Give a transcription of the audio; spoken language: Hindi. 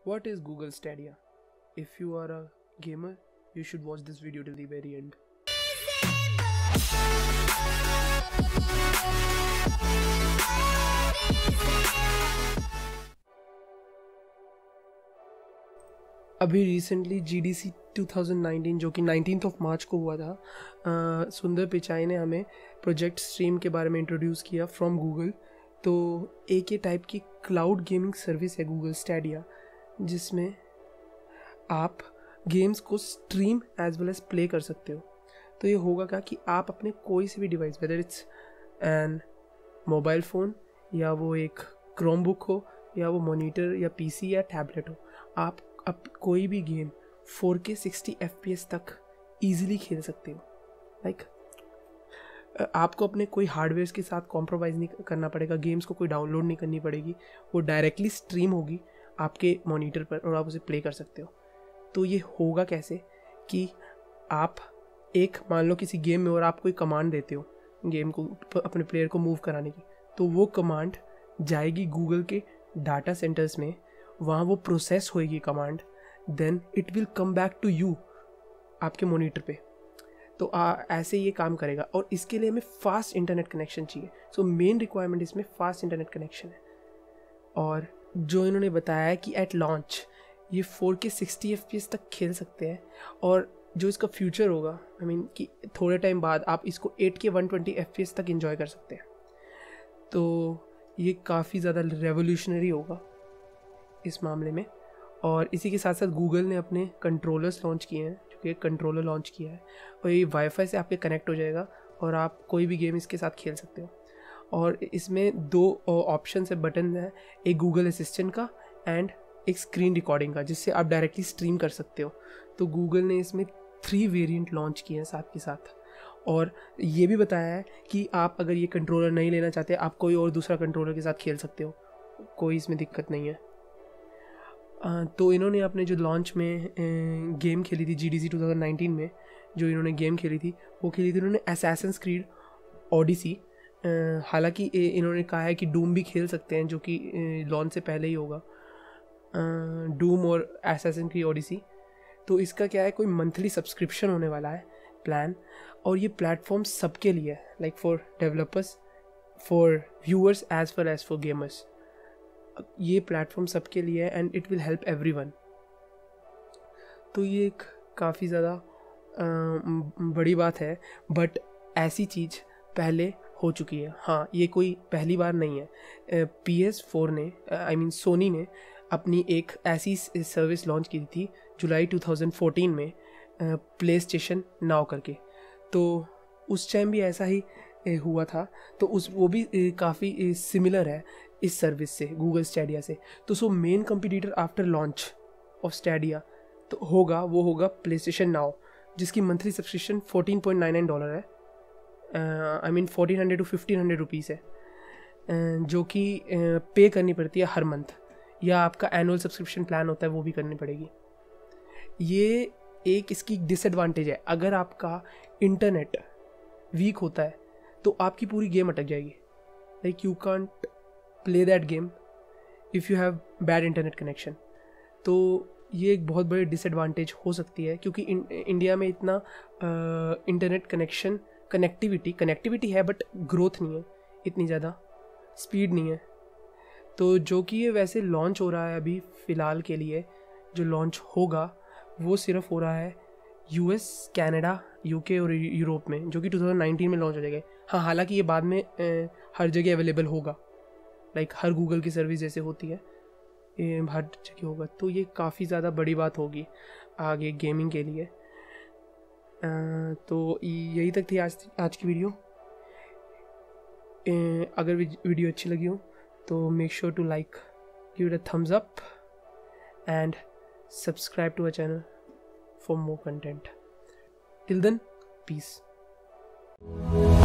What is Google Stadia? If you are a gamer, you should watch this video till the very end. अभी रिसेंटली GDC 2019 जो कि 19 मार्च को हुआ था, सुंदर पिचाई ने हमें प्रोजेक्ट स्ट्रीम के बारे में इंट्रोड्यूस किया फ्रॉम गूगल। तो एक ये टाइप की क्लाउड गेमिंग सर्विस है गूगल स्टैडिया, जिसमें आप गेम्स को stream as well as play कर सकते हो। तो ये होगा क्या कि आप अपने कोई से भी device, whether it's an mobile phone या वो एक क्रोमबुक हो या वो मॉनिटर या PC या टैबलेट हो, आप अब कोई भी गेम 4K 60 FPS तक ईजिली खेल सकते हो। लाइक आपको अपने कोई हार्डवेयर के साथ कॉम्प्रोमाइज़ नहीं करना पड़ेगा, गेम्स को कोई डाउनलोड नहीं करनी पड़ेगी, वो डायरेक्टली स्ट्रीम होगी आपके मॉनिटर पर और आप उसे प्ले कर सकते हो। तो ये होगा कैसे कि आप एक मान लो किसी गेम में और आप कोई कमांड देते हो गेम को अपने प्लेयर को मूव कराने की, तो वो कमांड जाएगी गूगल के डाटा सेंटर्स में, वहाँ वो प्रोसेस होएगी command, then it will come back to you आपके मॉनिटर पे। तो ऐसे ये काम करेगा और इसके लिए हमें फास्ट इंटरनेट कनेक्शन चाहिए। सो मेन रिक्वायरमेंट इसमें फास्ट इंटरनेट कनेक्शन है। और जो इन्होंने बताया है कि एट लॉन्च ये 4K 60 FPS तक खेल सकते हैं, और जो इसका फ्यूचर होगा, आई मीन कि थोड़े टाइम बाद आप इसको 8K 120 FPS तक एंजॉय कर सकते हैं। तो ये काफ़ी ज़्यादा रेवोल्यूशनरी होगा इस मामले में। और इसी के साथ साथ गूगल ने अपने कंट्रोलर्स लॉन्च किए हैं, जो कि एक कंट्रोलर लॉन्च किया है और ये वाईफाई से आपके कनेक्ट हो जाएगा और आप कोई भी गेम इसके साथ खेल सकते हो। और इसमें 2 ऑप्शन है, बटन है, एक गूगल असिस्टेंट का एंड एक स्क्रीन रिकॉर्डिंग का, जिससे आप डायरेक्टली स्ट्रीम कर सकते हो। तो गूगल ने इसमें 3 वेरिएंट लॉन्च किए हैं साथ के साथ, और ये भी बताया है कि आप अगर ये कंट्रोलर नहीं लेना चाहते, आप कोई और दूसरा कंट्रोलर के साथ खेल सकते हो, कोई इसमें दिक्कत नहीं है। तो इन्होंने अपने जो लॉन्च में गेम खेली थी GDC 2019 में, जो इन्होंने गेम खेली थी वो खेली थी इन्होंने असैसिन्स क्रीड ओडिसी। हालांकि इन्होंने कहा है कि डूम भी खेल सकते हैं, जो कि लॉन्च से पहले ही होगा, डूम और असैसिन्स क्रीड ओडिसी। तो इसका क्या है, कोई मंथली सब्सक्रिप्शन होने वाला है प्लान, और ये प्लेटफॉर्म सबके लिए है, like for developers, for viewers as well as for gamers. ये प्लेटफॉर्म सबके लिए है and it will help everyone. तो ये एक काफ़ी ज़्यादा बड़ी बात है, बट ऐसी चीज़ पहले हो चुकी है। हाँ, ये कोई पहली बार नहीं है। PS4 ने, आई मीन सोनी ने अपनी एक ऐसी सर्विस लॉन्च की थी जुलाई 2014 में, प्ले स्टेशन नाउ करके। तो उस टाइम भी ऐसा ही हुआ था, तो वो भी काफ़ी सिमिलर है इस सर्विस से, गूगल स्टैडिया से। तो so main competitor after launch of Stadia तो वो होगा प्ले स्टेशन नाउ, जिसकी मंथली सब्सक्रिप्शन $14.99 है, आई मीन 1400 to 1500 रुपीज़ है, जो कि पे करनी पड़ती है हर मंथ, या आपका एनुअल सब्सक्रिप्शन प्लान होता है वो भी करनी पड़ेगी। ये एक इसकी डिसएडवांटेज है, अगर आपका इंटरनेट वीक होता है तो आपकी पूरी गेम अटक जाएगी। Like you can't play that game if you have bad internet connection. तो ये एक बहुत बड़ी डिसएडवांटेज हो सकती है, क्योंकि इंडिया में इतना इंटरनेट कनेक्टिविटी है, बट ग्रोथ नहीं है, इतनी ज़्यादा स्पीड नहीं है। तो जो कि ये वैसे लॉन्च हो रहा है अभी फ़िलहाल के लिए, जो लॉन्च होगा वो सिर्फ हो रहा है US, कनाडा, UK और यूरोप में, जो कि 2019 में लॉन्च हो जाएगा। हाँ, हालांकि ये बाद में हर जगह अवेलेबल होगा, लाइक हर गूगल की सर्विस जैसे होती है, ये हर जगह होगा। तो ये काफ़ी ज़्यादा बड़ी बात होगी आगे गेमिंग के लिए। तो यही तक थी आज की वीडियो। अगर वीडियो अच्छी लगी हो तो make sure to like, give it a thumbs up and subscribe to our channel for more content. Till then, peace.